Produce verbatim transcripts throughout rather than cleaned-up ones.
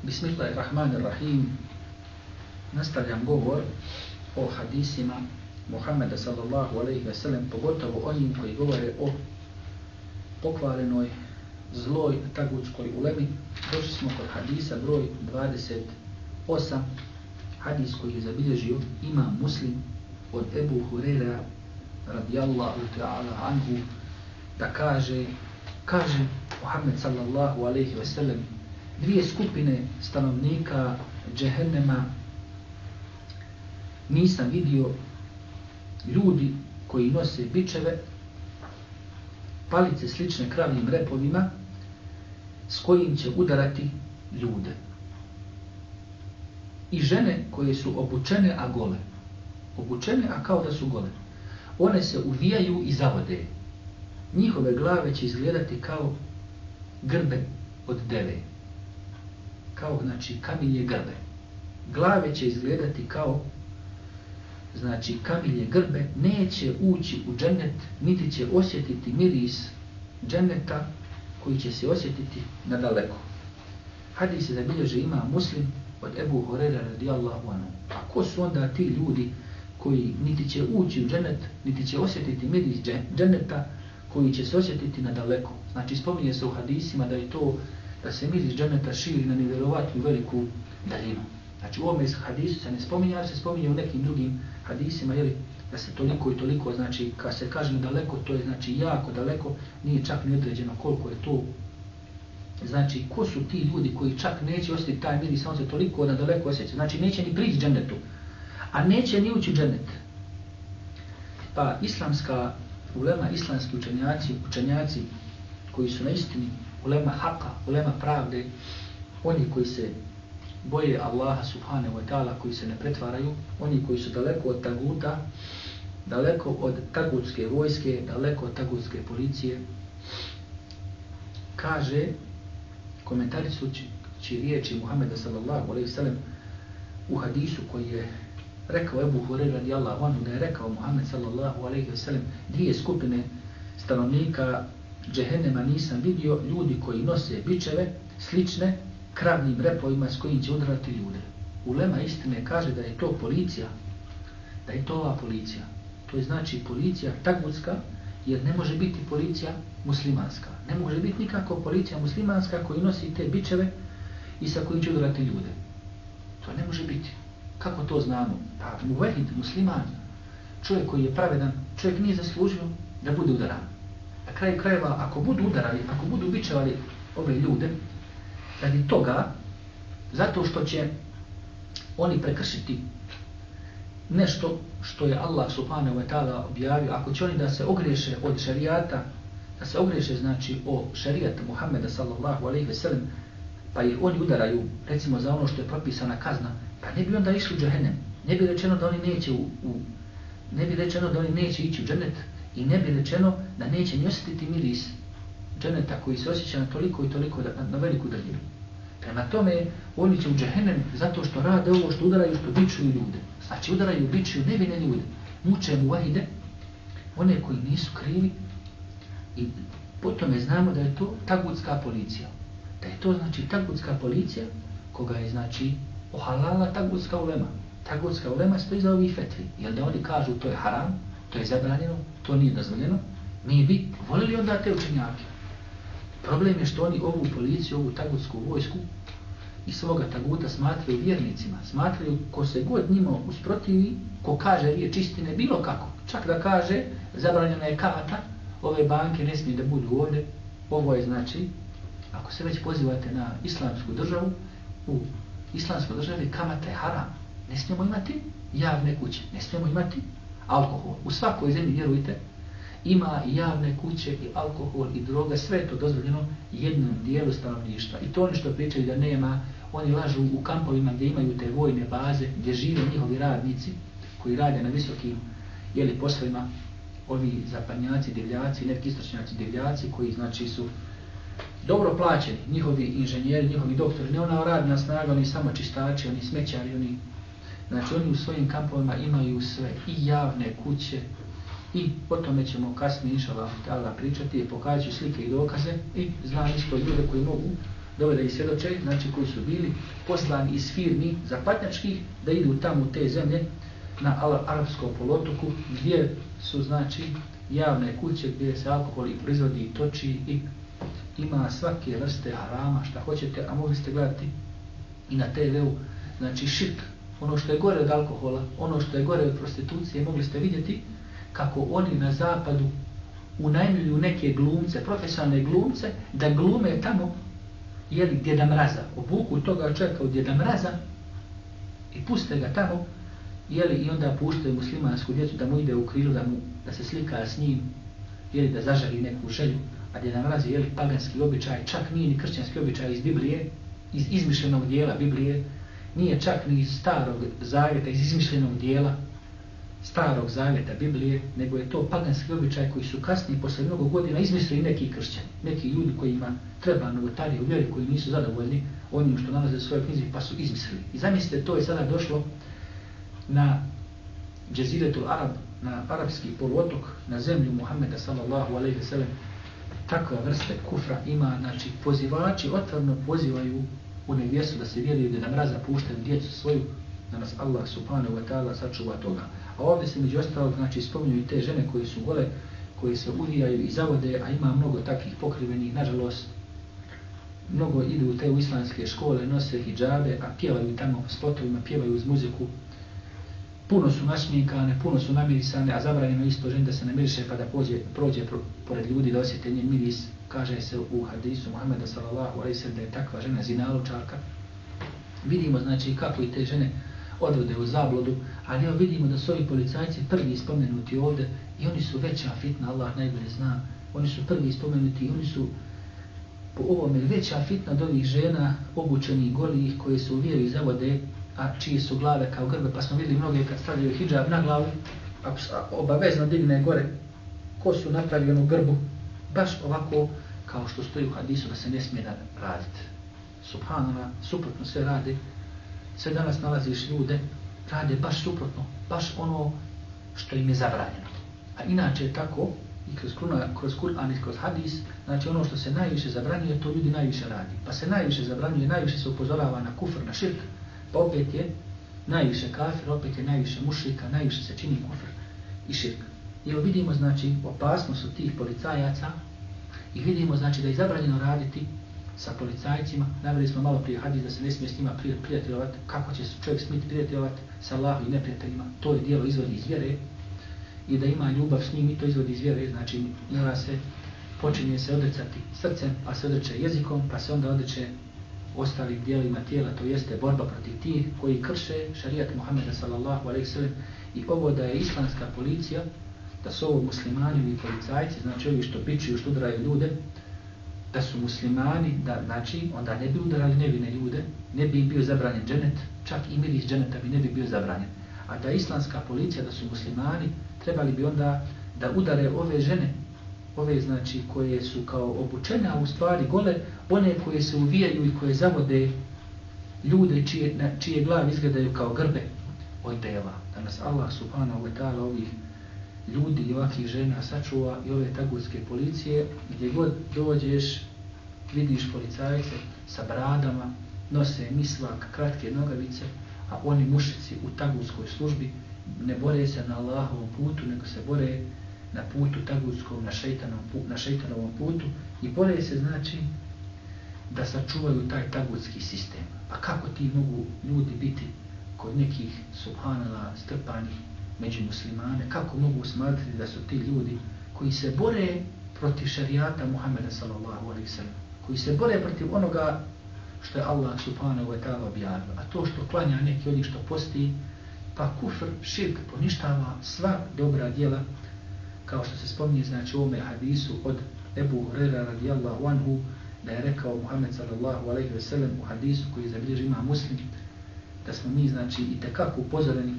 Bismillahirrahmanirrahim. Nastavljam govor o hadisima Muhammeda sallallahu alejhi ve sellem, pogotovo onim koji govore o pokvarenoj, zloj, tagutskoj ulemi. Došli smo kod hadisa broj dvadeset osam, hadis koji je zabilježio Imam Muslim od Ebu Hurera radijallahu ta'ala anhu, da kaže, kaže Muhammed sallallahu alejhi ve sellem, dvije skupine stanovnika džehennema nisam vidio: ljudi koji nose bičeve, palice slične kravljim repovima s kojim će udarati ljude, i žene koje su obučene a gole. Obučene a kao da su gole. One se uvijaju i zavode. Njihove glave će izgledati kao grbe od deve. Kao, znači, kamilje grbe. Glave će izgledati kao, znači, kamilje grbe. Neće ući u džennet, niti će osjetiti miris dženneta koji će se osjetiti nadaleko. Hadis se zabilježe Imam Muslim od Ebu Hurera radijallahu anhu. A ko su onda ti ljudi koji niti će ući u džennet, niti će osjetiti miris dženneta koji će se osjetiti nadaleko? Znači, spominje se u hadisima da je to, da se miris dženeta širi na nevjerovatnu veliku daljinu. Znači, u ovome hadisu se ne spominje, ali se spominje u nekim drugim hadisima, jeli, da se toliko i toliko, znači, kad se kaže nadaleko, to je, znači, jako daleko, nije čak ni određeno koliko je to. Znači, ko su ti ljudi koji čak neće osjetiti taj miris, on se toliko nadaleko osjeća, znači, neće ni prići džennetu, a neće ni ući džennet. Pa islamska ulema, islamski učenjaci, učenjaci koji su na istini, ulema haka, ulema pravde, oni koji se boje Allaha subhanahu wa ta'ala, koji se ne pretvaraju, oni koji su daleko od taguta, daleko od tagutske vojske, daleko od tagutske policije, kaže, komentarisući riječi Muhammeda sallallahu alejhi ve sellem u hadisu koji je rekao Ebu Hurera radijallahu anhu, da je rekao Muhammed sallallahu alejhi ve sellem, dvije skupine stanovnika džehennema nisam vidio: ljudi koji nose bičeve slične kravljim repovima s kojim će udarati ljude. Ulema istine kaže da je to policija, da je to ova policija. To je, znači, policija tagutska, jer ne može biti policija muslimanska. Ne može biti nikako policija muslimanska koji nosi te bičeve i sa kojim će udarati ljude. To ne može biti. Kako to znamo? Pa muvehid, musliman, čovjek koji je pravedan, čovjek nije zaslužio da bude udaran. Na kraju krajeva, ako budu udarali, ako budu bičevali ove ljude, radi toga, zato što će oni prekršiti nešto što je Allah subhanahu wa ta'ala objavio, ako će oni da se ogriješe od šarijata, da se ogriješe, znači, o šarijat Muhammeda sallallahu alejhi ve sellem, pa ih oni udaraju, recimo, za ono što je propisana kazna, pa ne bi onda išli u džehennem, ne bi rečeno da oni neće u, u ne bi rečeno da oni neće ići u džennet, i ne bi rečeno da neće ni osjetiti miris dženeta koji se osjeća na toliko i toliko, na, na veliku daljinu. Prema tome, oni će u džehennem zato što rade ovo, što udaraju, što bičuju ljude. Znači, udaraju, bičuju nevine ljude, muče muvahide, one koji nisu krivi, i potom znamo da je to tagutska policija. Da je to, znači, tagutska policija koga je, znači, ohalala tagutska ulema. Tagutska ulema stoji za ovih fetvi. Jer da oni kažu to je haram, to je zabranjeno, to nije dozvoljeno, mi bi volili onda te učenjake. Problem je što oni ovu policiju, ovu tagutsku vojsku i svoga taguta smatraju vjernicima. Smatraju ko se god njima usprotivi, ko kaže riječ istine bilo kako. Čak da kaže zabranjena je kamata, ove banke ne smije da budu ovdje. Ovo je, znači, ako se već pozivate na islamsku državu, u islamskoj državi kamata je haram. Ne smijemo imati javne kuće, ne smijemo imati alkohol. U svakoj zemlji, vjerujte, ima i javne kuće, i alkohol, i droga, sve je to dozvoljeno jednom dijelu stanovništva. I to oni što pričaju da nema, oni lažu u kampovima gdje imaju te vojne baze, gdje žive njihovi radnici, koji rade na visokim, jeli, poslovima, ovi zapadnjaci, divljaci, neki istočnjaci, divljaci, koji, znači, su dobro plaćeni, njihovi inženjeri, njihovi doktori, ne ona radna snaga, oni samo čistači, oni smećari, oni, znači, oni u svojim kampovima imaju sve, i javne kuće, i o tome ćemo kasnije, inšallah ta'ala, pričati, pokažu slike i dokaze, i znam isto ljude koji mogu dovede i svjedoče, znači koji su bili poslani iz firmi zapadnjačkih da idu tamo u te zemlje na arapskom poluotoku gdje su znači javne kuće gdje se alkohol i proizvodi i toči i ima svake vrste harama šta hoćete, a mogli ste gledati i na te veu, znači širk, ono što je gore od alkohola, ono što je gore od prostitucije, mogli ste vidjeti kako oni na zapadu unajmljuju neke glumce, profesionalne glumce, da glume tamo, jeli, Djeda Mraza, obuku toga čovjeka od Djeda Mraza i puste ga tamo, jeli, i onda puštaju muslimansku djecu da mu ide u krilu, da, mu, da se slika s njim, jeli, da zaželi neku želju, a Djeda Mraz je, jeli, paganski običaj, čak nije ni kršćanski običaj iz Biblije, iz izmišljenog dijela Biblije, nije čak ni iz starog zavjeta, iz izmišljenog dijela starog zavjeta Biblije, nego je to paganski običaj koji su kasnije, posle mnogo godina, izmislili neki kršćani, neki ljudi kojima treba novotarije u vjeri, koji nisu zadovoljni onim što nalaze u svojoj knjizi, pa su izmislili. I zamislite, to je sada došlo na Džeziretul Arab, na arapski poluotok, na zemlju Muhammeda sallallahu alejhi ve sellem. Takva vrste kufra ima, znači pozivači otvoreno pozivaju u nevjestu da se vjeruju da Mraza puštaju djecu svoju, da nas Allah subhanahu wa ta'ala sačuva toga. A ovdje se među ostalog, znači, spominju i te žene koje su gole, koje se uvijaju i zavode, a ima mnogo takvih pokrivenih, nažalost, mnogo idu u te u islamske škole, nose hidžabe, a pjevaju tamo spotovima, pjevaju uz muziku. Puno su našminkane, puno su namirisane, a zabranjeno isto ženi da se namiriše pa da pođe, prođe pro, pored ljudi da osjete njen miris. Kaže se u hadisu Muhammeda sallallahu alejhi ve sellem da je takva žena zinalučarka. Vidimo znači kako i te žene odvode u zabludu, ali evo vidimo da su ovi policajci prvi spomenuti ovdje i oni su veća fitna, Allah najbolje zna. Oni su prvi spomenuti i oni su po ovome veća fitna od ovih žena obučenih golih koje su u vjeru i zavode, a čije su glave kao grbe, pa smo vidjeli mnoge kad stavljaju hidžab na glavu, ako obavezno digne gore kosu, napravi onu grbu, baš ovako kao što stoji u hadisu da se ne smije raditi. Subhanallah, suprotno sve rade. Sve danas nalaziš ljude, rade baš suprotno, baš ono što im je zabranjeno. A inače je tako, i kroz, kroz Kur'an i kroz hadis, znači ono što se najviše zabranjuje, to ljudi najviše radi. Pa se najviše zabranjuje, najviše se upozorava na kufr, na širk, pa opet je najviše kafir, opet je najviše mušrika, najviše se čini kufr i širk. I evo vidimo znači opasnost od tih policajaca i vidimo znači da je zabranjeno raditi sa policajcima. Naveli smo malo prije hadis da se ne smije s njima prijateljovati. Kako će čovjek smiti prijateljovati sa Allahom i neprijateljima? To je dijelo izvodi iz vjere. I da ima ljubav s njim i to izvodi iz vjere. Znači mora se, počinje se odricati srcem, pa se odreće jezikom, pa se onda odreće ostalim dijelima tijela, to jeste borba protiv tih koji krše šarijat Muhammeda sallallahu alejhi ve sellem. I ovo da je islamska policija, da su ovo muslimani i policajci, znači ovi što bičuju, što udaraju ljude, da su muslimani, da znači onda ne bi udarali nevine ljude, ne bi im bio zabranjen dženet, čak i miris dženeta bi ne bi bio zabranjen. A da islamska policija, da su muslimani, trebali bi onda da udare ove žene, ove znači koje su kao obučene, a u stvari gole, one koje se uvijaju i koje zavode ljude čije, na, čije glavi izgledaju kao grbe od deva. Da nas Allah subhanahu wa ta'ala ovih ljudi i ovakvih žena sačuva i ove tagutske policije, gdje god dođeš vidiš policajce sa bradama, nose misvak, kratke nogavice, a oni mušici u tagutskoj službi ne bore se na Allahovom putu, nego se bore na putu tagutskom, na, na šeitanovom putu i bore se znači da sačuvaju taj tagutski sistem. A kako ti mogu ljudi biti kod nekih subhanallah strpanih među muslimane, kako mogu smatrati da su ti ljudi koji se bore protiv šarijata Muhammeda sallallahu alejhi ve sellem, koji se bore protiv onoga što je Allah subhanahu wa ta'ala objavio, a to što klanja neki od njih što posti, pa kufr, širk poništava sva dobra djela, kao što se spominje znači u ovome hadisu od Ebu Hurera radijallahu anhu, da je rekao Muhammed sallallahu alejhi ve sellem u hadisu koji zabilježi ima Muslim, da smo mi znači i tekako upozoreni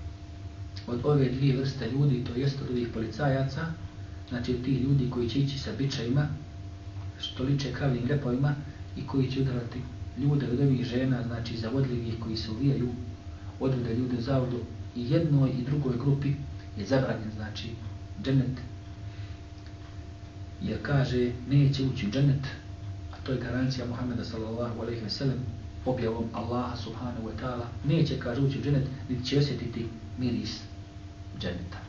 od ove dvije vrste ljudi, to jest od ovih policajaca, znači od tih ljudi koji će ići sa bičajima, što liče kravim repovima i koji će udarati ljude od ovih žena, znači zavodljivih koji se uvijaju, odvode ljude u zavodu i jednoj i drugoj grupi je zabranjen, znači dženet, jer kaže neće ući u dženet, a to je garancija Muhammeda sallallahu alejhi ve sellem, objavom Allaha subhanahu wa ta'ala, neće, kaže, ući u dženet, niti će osjetiti miris dženeta.